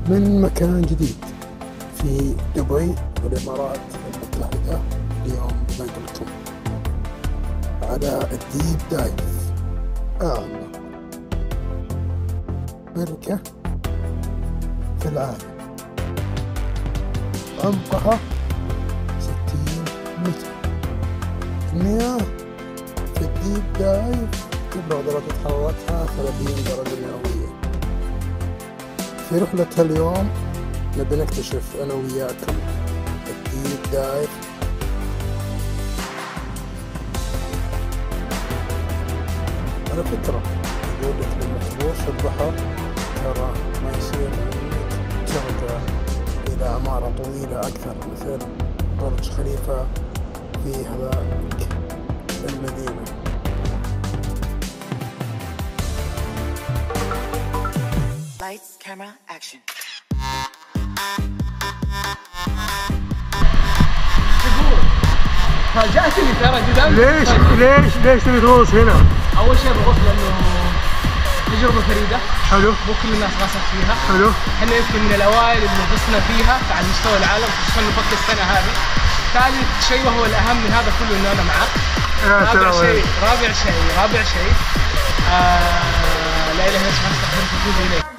من مكان جديد في دبي والإمارات المتحدة. اليوم بنقلكم على الديب دايف. الله، بركة في العالم عمقها 60 متر. المياه في الديب دايف تبلغ درجة حرارتها 30 درجة مئوية. في رحلة اليوم نبي نكتشف أنا وياكم الديب دايف. على فكرة يقول لك لما تغوص في البحر ترى ما يصير إنك ترجع إلى عمارة طويلة أكثر مثل برج خليفة في هذاك المدينة. Lights, camera, action. فاجأتني ترى جدا. ليش تبي تغوص هنا؟ أول شيء بغوص لأنه تجربة فريدة. حلو. مو كل الناس غاصت فيها. حلو. احنا يمكن من الأوائل اللي غصنا فيها على مستوى العالم، خصوصا نفك السنة هذه. ثالث شيء وهو الأهم من هذا كله إنه أنا معك. رابع شيء لا إله إلا الله سبحانه وتعالى إليك.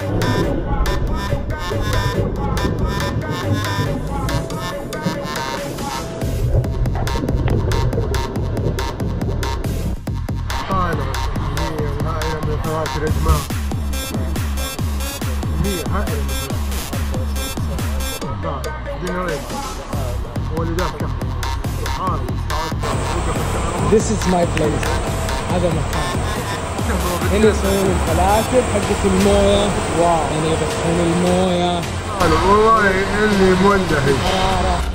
هائلة من الفواكه يا جماعة. كمية هائلة من This is my place. هذا مكان. هنا يسوون الفلافل حقت الموية. واو. يعني يبخون الموية. والله إني مندهش.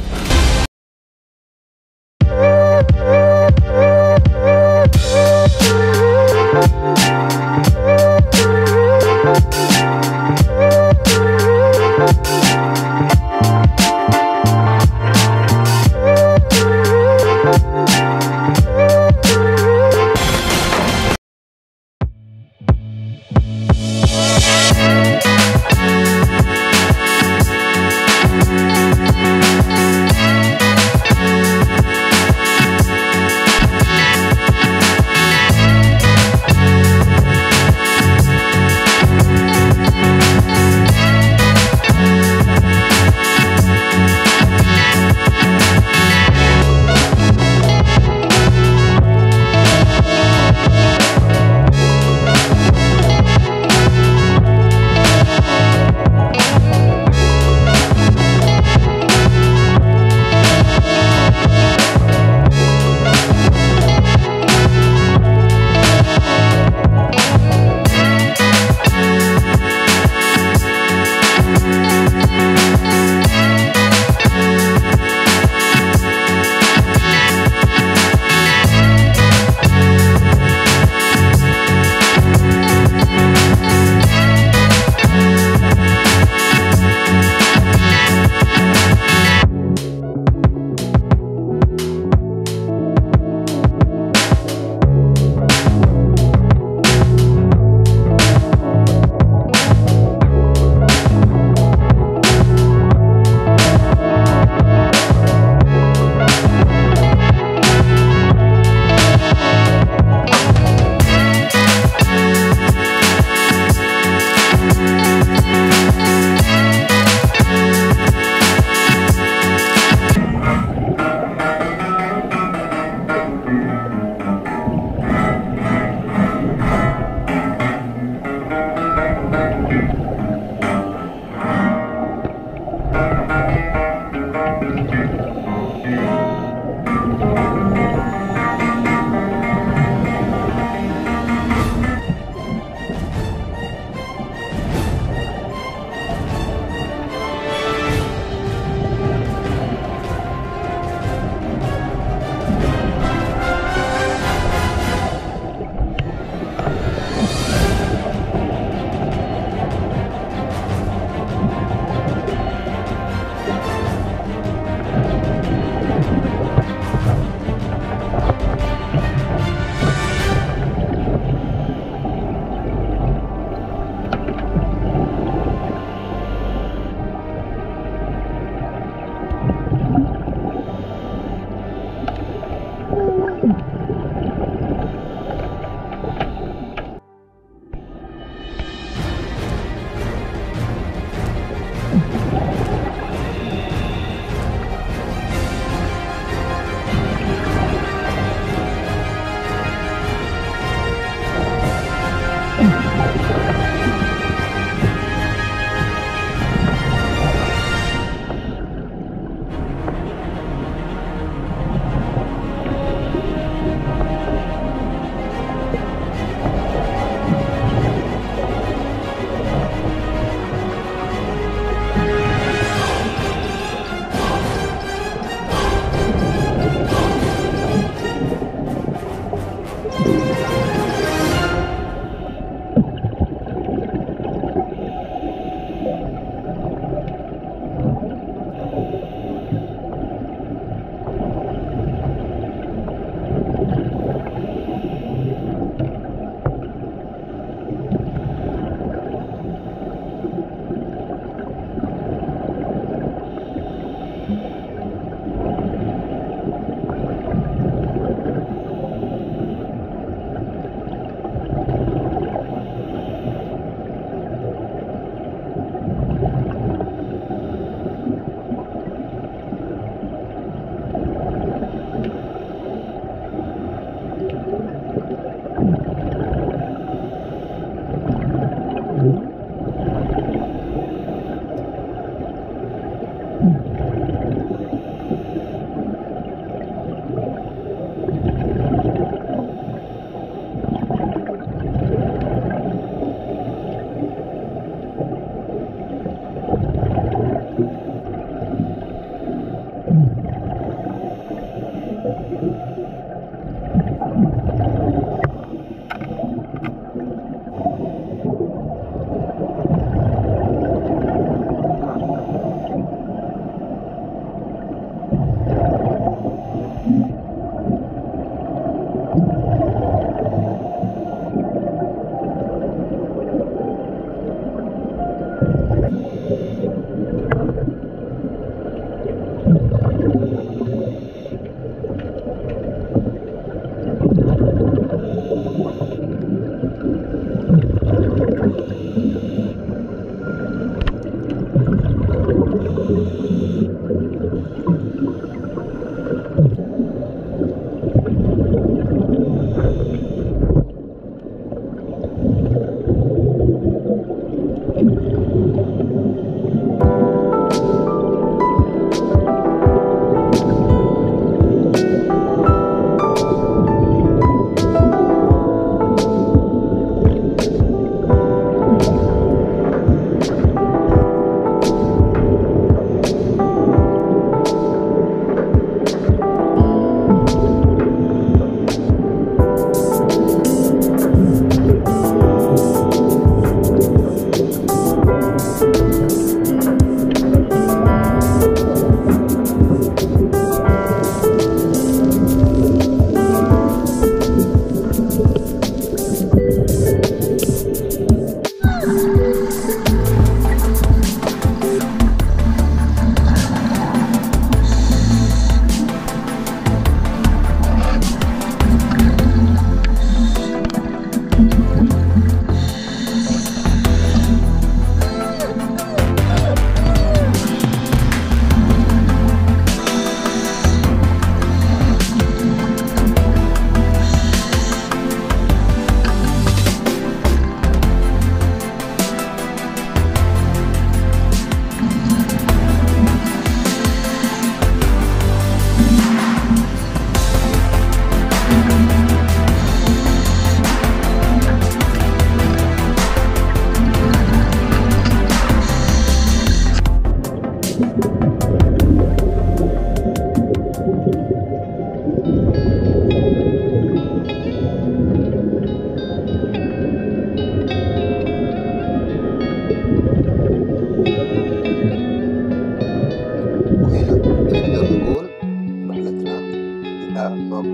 أعمق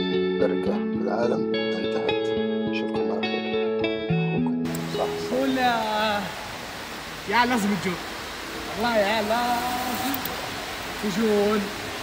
بركة في العالم انتهت. أشوفكم على خير. صح قول يا لازم تجون والله، يا لازم تجون.